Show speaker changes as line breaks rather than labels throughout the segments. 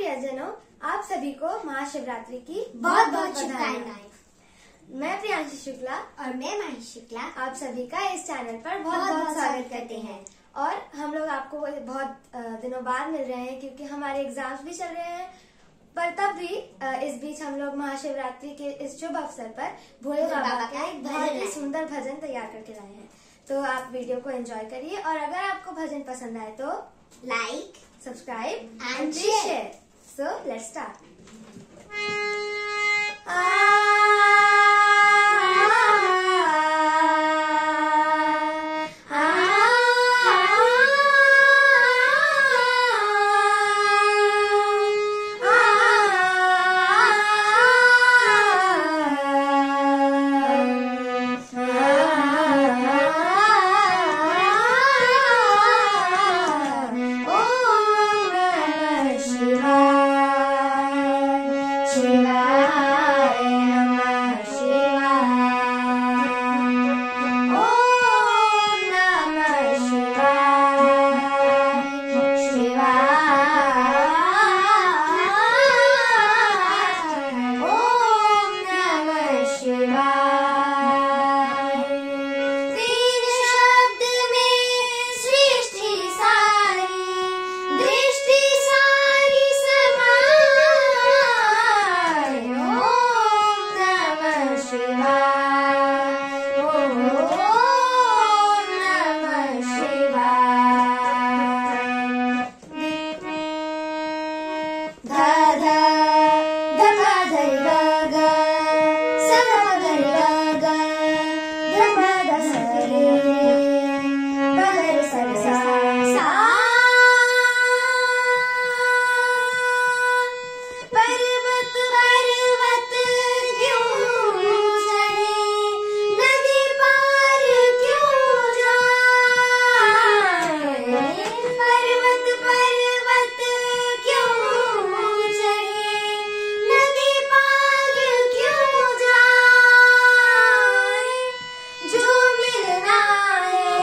प्रियजनों, आप सभी को महाशिवरात्रि की
बहुत बहुत शुभकामनाएं।
मैं प्रियांशी शुक्ला
और मैं माही शुक्ला
आप सभी का इस चैनल पर बहुत बहुत स्वागत करते हैं। और हम लोग आपको बहुत दिनों बाद मिल रहे हैं क्योंकि हमारे एग्जाम्स भी चल रहे हैं, पर तब भी इस बीच हम लोग महाशिवरात्रि के इस शुभ अवसर पर भोले बाबा का एक बहुत ही सुंदर भजन तैयार करके लाए हैं। तो आप वीडियो को एंजॉय करिए और अगर आपको भजन पसंद आए तो
like,
subscribe
and
share. So let's start.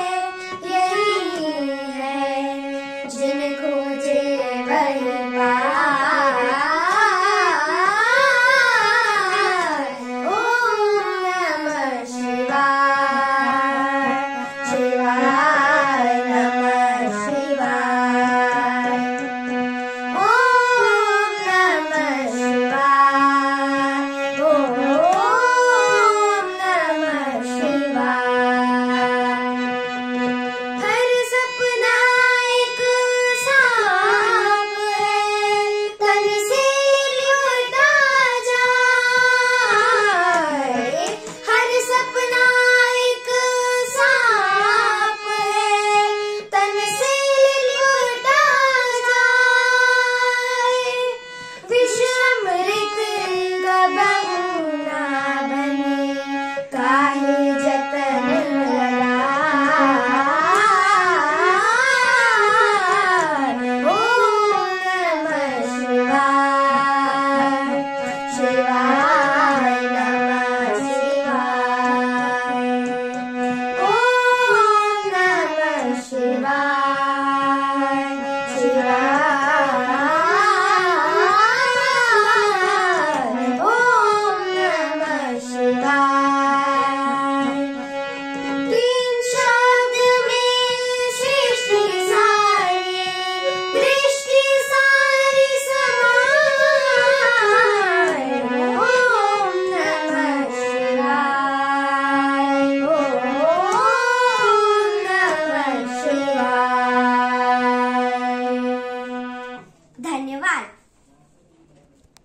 Bye.